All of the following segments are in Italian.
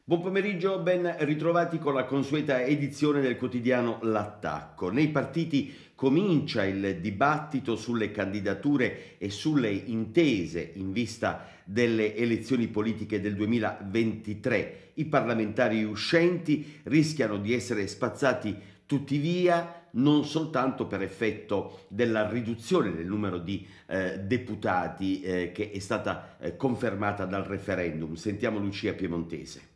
Buon pomeriggio, ben ritrovati con la consueta edizione del quotidiano L'Attacco. Nei partiti comincia il dibattito sulle candidature e sulle intese in vista delle elezioni politiche del 2023. I parlamentari uscenti rischiano di essere spazzati tutti via, non soltanto per effetto della riduzione del numero di deputati che è stata confermata dal referendum. Sentiamo Lucia Piemontese.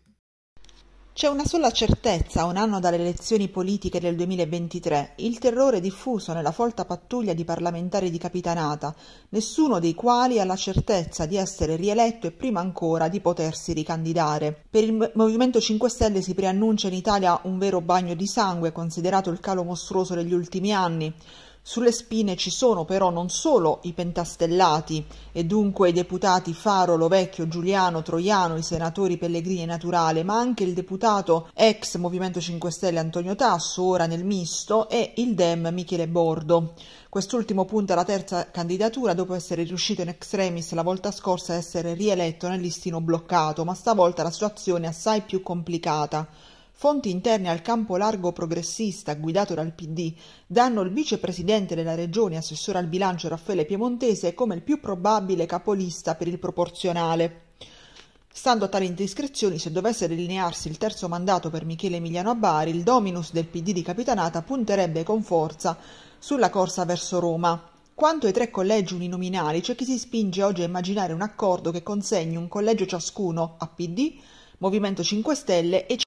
C'è una sola certezza a un anno dalle elezioni politiche del 2023, il terrore diffuso nella folta pattuglia di parlamentari di capitanata, nessuno dei quali ha la certezza di essere rieletto e prima ancora di potersi ricandidare. Per il Movimento 5 Stelle si preannuncia in Italia un vero bagno di sangue, considerato il calo mostruoso degli ultimi anni. Sulle spine ci sono però non solo i pentastellati e dunque i deputati Faro, Lovecchio, Giuliano, Troiano, i senatori Pellegrini e Naturale, ma anche il deputato ex Movimento 5 Stelle Antonio Tasso, ora nel misto, e il Dem Michele Bordo. Quest'ultimo punta alla terza candidatura dopo essere riuscito in extremis la volta scorsa a essere rieletto nel listino bloccato, ma stavolta la situazione è assai più complicata. Fonti interne al campo largo progressista guidato dal PD danno il vicepresidente della regione, assessore al bilancio Raffaele Piemontese, come il più probabile capolista per il proporzionale. Stando a tali indiscrezioni, se dovesse delinearsi il terzo mandato per Michele Emiliano a Bari, il dominus del PD di capitanata punterebbe con forza sulla corsa verso Roma. Quanto ai 3 collegi uninominali, c'è chi si spinge oggi a immaginare un accordo che consegni un collegio ciascuno a PD, Movimento 5 Stelle e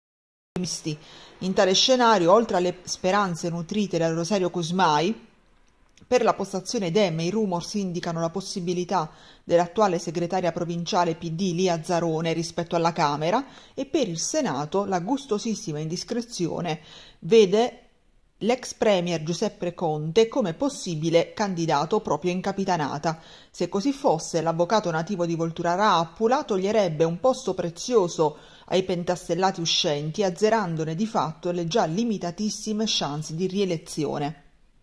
misti. In tale scenario, oltre alle speranze nutrite da Rosario Cusmai, per la postazione Dem i rumors indicano la possibilità dell'attuale segretaria provinciale PD Lia Zarone rispetto alla Camera, e per il Senato la gustosissima indiscrezione vede l'ex premier Giuseppe Conte come possibile candidato proprio in capitanata. Se così fosse, l'avvocato nativo di Volturara Appula toglierebbe un posto prezioso ai pentastellati uscenti, azzerandone di fatto le già limitatissime chance di rielezione.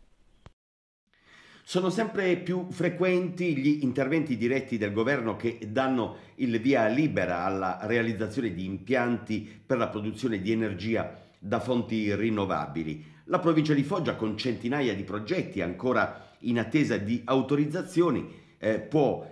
Sono sempre più frequenti gli interventi diretti del governo che danno il via libera alla realizzazione di impianti per la produzione di energia da fonti rinnovabili. La provincia di Foggia, con centinaia di progetti ancora in attesa di autorizzazioni, può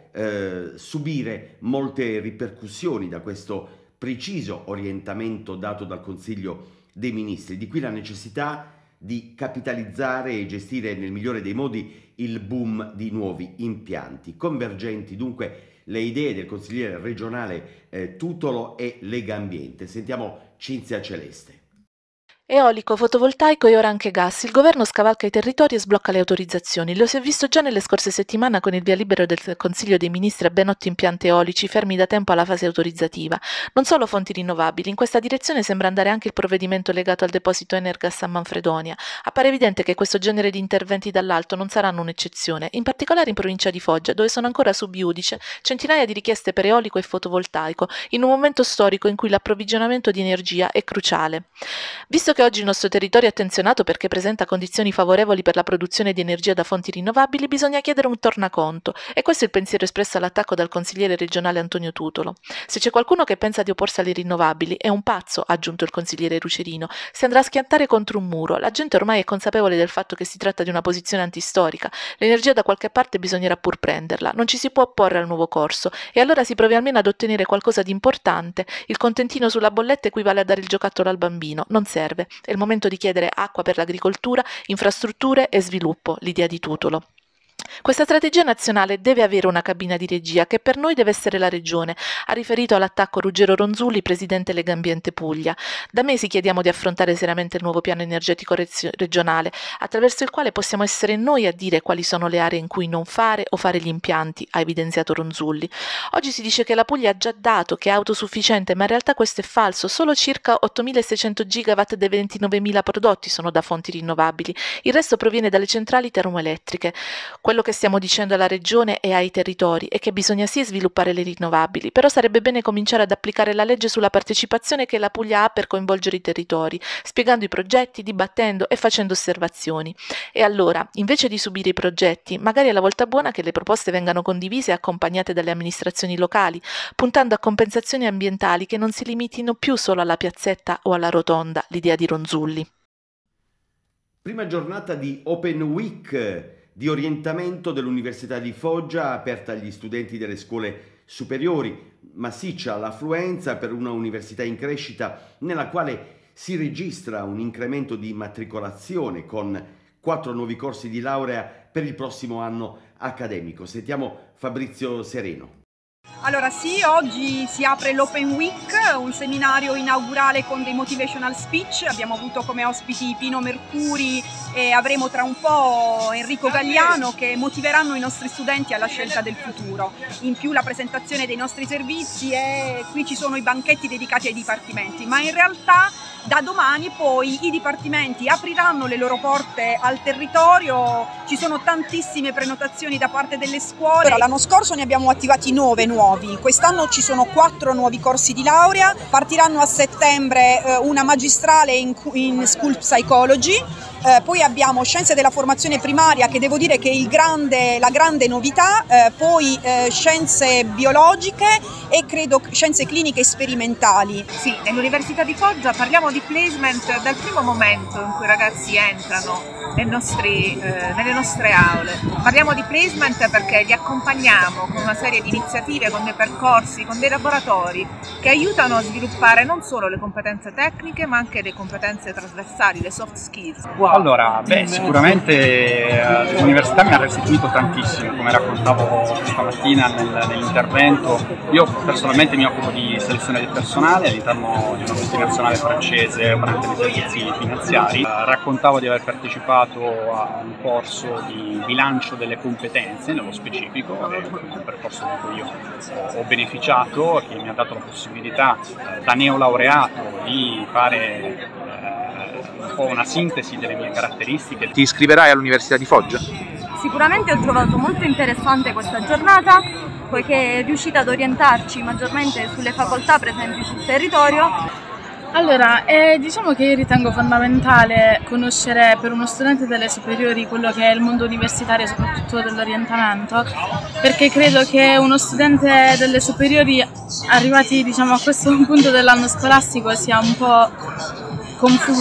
subire molte ripercussioni da questo preciso orientamento dato dal Consiglio dei Ministri. Di qui la necessità di capitalizzare e gestire nel migliore dei modi il boom di nuovi impianti. Convergenti dunque le idee del consigliere regionale Tutolo e Lega Ambiente. Sentiamo Cinzia Celeste. Eolico, fotovoltaico e ora anche gas. Il governo scavalca i territori e sblocca le autorizzazioni. Lo si è visto già nelle scorse settimane con il via libera del Consiglio dei Ministri a ben 8 impianti eolici fermi da tempo alla fase autorizzativa. Non solo fonti rinnovabili, in questa direzione sembra andare anche il provvedimento legato al deposito Energas a Manfredonia. Appare evidente che questo genere di interventi dall'alto non saranno un'eccezione, in particolare in provincia di Foggia, dove sono ancora sub iudice centinaia di richieste per eolico e fotovoltaico, in un momento storico in cui l'approvvigionamento di energia è cruciale. Visto che oggi il nostro territorio è attenzionato perché presenta condizioni favorevoli per la produzione di energia da fonti rinnovabili, bisogna chiedere un tornaconto, e questo è il pensiero espresso all'attacco dal consigliere regionale Antonio Tutolo. Se c'è qualcuno che pensa di opporsi alle rinnovabili, è un pazzo, ha aggiunto il consigliere Rucerino. Si andrà a schiantare contro un muro. La gente ormai è consapevole del fatto che si tratta di una posizione antistorica. L'energia da qualche parte bisognerà pur prenderla, non ci si può opporre al nuovo corso, e allora si provi almeno ad ottenere qualcosa di importante. Il contentino sulla bolletta equivale a dare il giocattolo al bambino, non serve. È il momento di chiedere acqua per l'agricoltura, infrastrutture e sviluppo, l'idea di Tutolo. Questa strategia nazionale deve avere una cabina di regia che per noi deve essere la Regione, ha riferito all'attacco Ruggero Ronzulli, presidente Lega Ambiente Puglia. Da mesi chiediamo di affrontare seriamente il nuovo piano energetico regionale, attraverso il quale possiamo essere noi a dire quali sono le aree in cui non fare o fare gli impianti, ha evidenziato Ronzulli. Oggi si dice che la Puglia ha già dato che è autosufficiente, ma in realtà questo è falso. Solo circa 8.600 gigawatt dei 29.000 prodotti sono da fonti rinnovabili, il resto proviene dalle centrali termoelettriche. Quello Quello che stiamo dicendo alla Regione e ai territori è che bisogna sì sviluppare le rinnovabili, però sarebbe bene cominciare ad applicare la legge sulla partecipazione che la Puglia ha per coinvolgere i territori, spiegando i progetti, dibattendo e facendo osservazioni. E allora, invece di subire i progetti, magari è la volta buona che le proposte vengano condivise e accompagnate dalle amministrazioni locali, puntando a compensazioni ambientali che non si limitino più solo alla piazzetta o alla rotonda, l'idea di Ronzulli. Prima giornata di Open Week di orientamento dell'Università di Foggia, aperta agli studenti delle scuole superiori, massiccia l'affluenza per una università in crescita nella quale si registra un incremento di matricolazione con 4 nuovi corsi di laurea per il prossimo anno accademico. Sentiamo Fabrizio Sereno. Allora sì, oggi si apre l'Open Week, un seminario inaugurale con dei motivational speech. Abbiamo avuto come ospiti Pino Mercuri e avremo tra un po' Enrico Galliano che motiveranno i nostri studenti alla scelta del futuro. In più la presentazione dei nostri servizi e qui ci sono i banchetti dedicati ai dipartimenti, ma in realtà da domani poi i dipartimenti apriranno le loro porte al territorio, ci sono tantissime prenotazioni da parte delle scuole. L'anno scorso ne abbiamo attivati 9 nuovi, quest'anno ci sono 4 nuovi corsi di laurea, partiranno a settembre una magistrale in School Psychology, poi abbiamo scienze della formazione primaria che devo dire che è la grande novità, poi scienze biologiche e credo scienze cliniche e sperimentali. Sì, nell'Università di Foggia parliamo di placement dal primo momento in cui i ragazzi entrano nelle nostre aule. Parliamo di placement perché li accompagniamo con una serie di iniziative, con dei percorsi, con dei laboratori che aiutano a sviluppare non solo le competenze tecniche ma anche le competenze trasversali, le soft skills. Allora, sicuramente l'università mi ha restituito tantissimo, come raccontavo stamattina nell'intervento. Io personalmente mi occupo di selezione del personale all'interno di una multinazionale francese operante nei servizi finanziari. Raccontavo di aver partecipato a un corso di bilancio delle competenze nello specifico, un percorso di cui io ho beneficiato e che mi ha dato la possibilità da neolaureato di fare un po' una sintesi delle mie caratteristiche. Ti iscriverai all'Università di Foggia? Sicuramente ho trovato molto interessante questa giornata, poiché è riuscita ad orientarci maggiormente sulle facoltà presenti sul territorio. Allora, diciamo che io ritengo fondamentale conoscere per uno studente delle superiori quello che è il mondo universitario, soprattutto dell'orientamento, perché credo che uno studente delle superiori, arrivati diciamo a questo punto dell'anno scolastico, sia un po' confuso.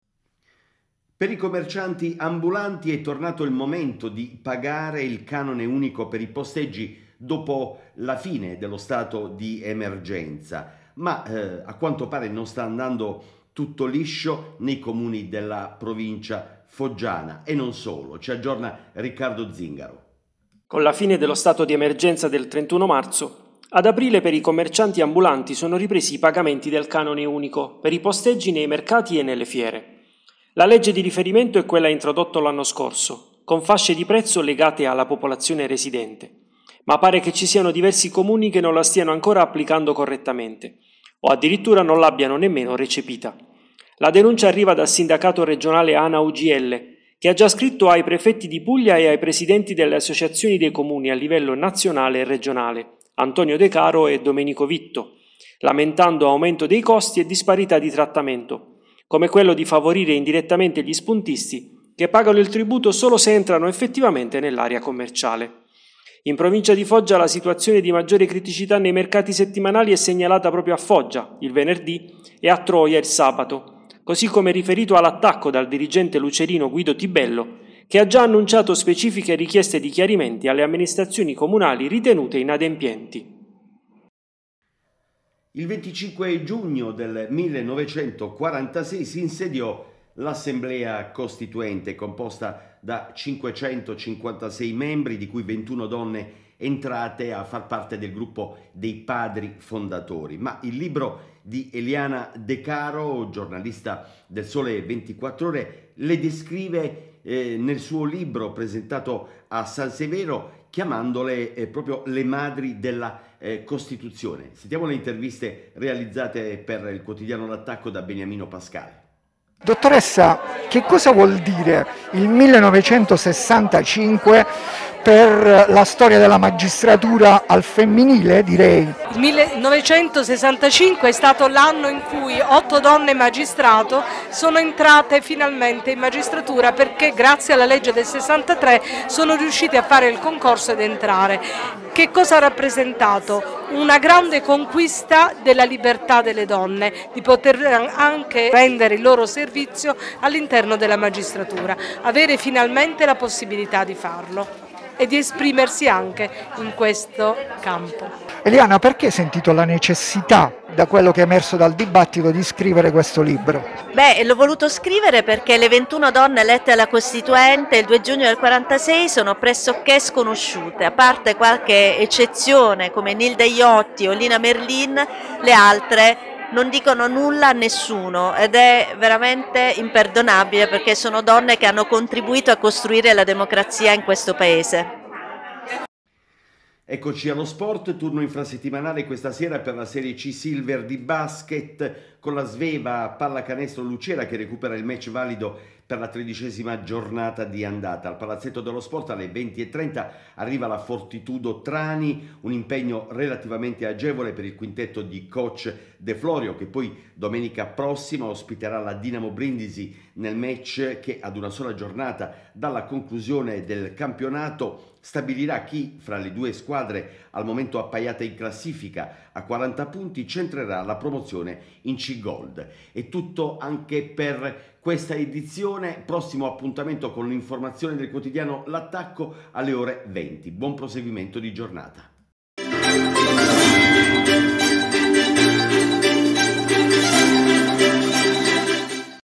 Per i commercianti ambulanti è tornato il momento di pagare il canone unico per i posteggi dopo la fine dello stato di emergenza, ma a quanto pare non sta andando tutto liscio nei comuni della provincia foggiana e non solo. Ci aggiorna Riccardo Zingaro. Con la fine dello stato di emergenza del 31 marzo, ad aprile per i commercianti ambulanti sono ripresi i pagamenti del canone unico per i posteggi nei mercati e nelle fiere. La legge di riferimento è quella introdotta l'anno scorso, con fasce di prezzo legate alla popolazione residente, ma pare che ci siano diversi comuni che non la stiano ancora applicando correttamente, o addirittura non l'abbiano nemmeno recepita. La denuncia arriva dal sindacato regionale ANA-UGL, che ha già scritto ai prefetti di Puglia e ai presidenti delle associazioni dei comuni a livello nazionale e regionale, Antonio De Caro e Domenico Vitto, lamentando aumento dei costi e disparità di trattamento, come quello di favorire indirettamente gli spuntisti, che pagano il tributo solo se entrano effettivamente nell'area commerciale. In provincia di Foggia la situazione di maggiore criticità nei mercati settimanali è segnalata proprio a Foggia, il venerdì, e a Troia il sabato, così come riferito all'attacco dal dirigente lucerino Guido Tibello, che ha già annunciato specifiche richieste di chiarimenti alle amministrazioni comunali ritenute inadempienti. Il 25 giugno del 1946 si insediò l'Assemblea Costituente, composta da 556 membri, di cui 21 donne entrate a far parte del gruppo dei padri fondatori. Ma il libro di Eliana De Caro, giornalista del Sole 24 Ore, le descrive nel suo libro presentato a San Severo, chiamandole proprio le madri della Costituzione. Sentiamo le interviste realizzate per il quotidiano L'Attacco da Beniamino Pascale. Dottoressa, che cosa vuol dire il 1965 per la storia della magistratura al femminile, direi? Il 1965 è stato l'anno in cui 8 donne magistrato sono entrate finalmente in magistratura, perché grazie alla legge del 63 sono riuscite a fare il concorso ed entrare. Che cosa ha rappresentato? Una grande conquista della libertà delle donne, di poter anche rendere il loro servizio all'interno della magistratura, avere finalmente la possibilità di farlo e di esprimersi anche in questo campo. Eliana, perché hai sentito la necessità, da quello che è emerso dal dibattito, di scrivere questo libro? Beh, l'ho voluto scrivere perché le 21 donne elette alla Costituente il 2 giugno del 46 sono pressoché sconosciute, a parte qualche eccezione come Nilde Iotti o Lina Merlin, le altre non dicono nulla a nessuno ed è veramente imperdonabile, perché sono donne che hanno contribuito a costruire la democrazia in questo paese. Eccoci allo sport, turno infrasettimanale questa sera per la Serie C Silver di basket con la Sveva Pallacanestro Lucera che recupera il match valido per la 13ª giornata di andata. Al Palazzetto dello Sport alle 20:30 arriva la Fortitudo Trani, un impegno relativamente agevole per il quintetto di coach De Florio, che poi domenica prossima ospiterà la Dinamo Brindisi nel match che ad una sola giornata dalla conclusione del campionato stabilirà chi fra le due squadre al momento appaiate in classifica a 40 punti centrerà la promozione in C-Gold. È tutto anche per questa edizione, prossimo appuntamento con l'informazione del quotidiano L'Attacco alle ore 20. Buon proseguimento di giornata.